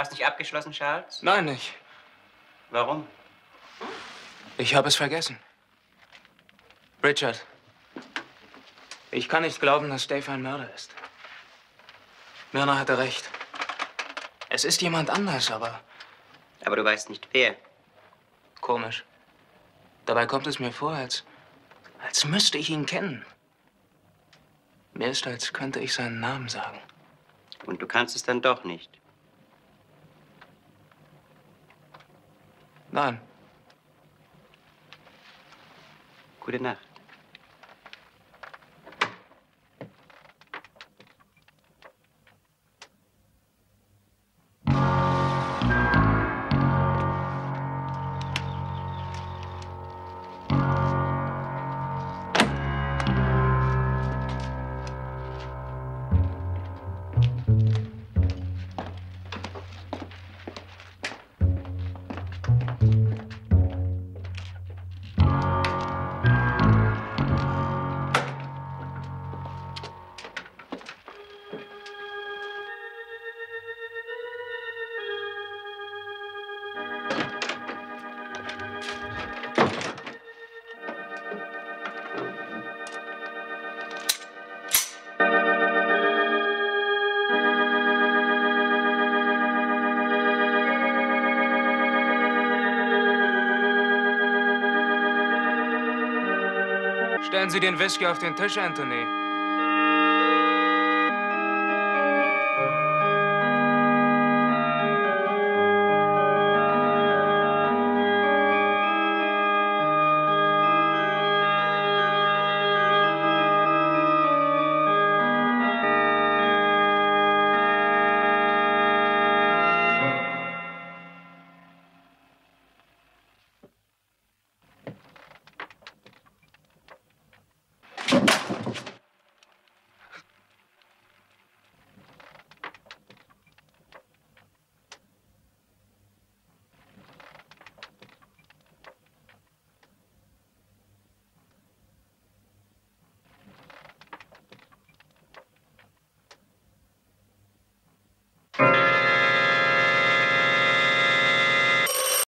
hast nicht abgeschlossen, Charles? Nein, nicht. Warum? Ich habe es vergessen. Richard, ich kann nicht glauben, dass Dave ein Mörder ist. Myrna hatte recht. Es ist jemand anders, aber... Aber du weißt nicht, wer. Komisch. Dabei kommt es mir vor, als müsste ich ihn kennen. Mir ist, als könnte ich seinen Namen sagen. Und du kannst es dann doch nicht. Nein. Gute Nacht. Stellen Sie den Whisky auf den Tisch, Anthony.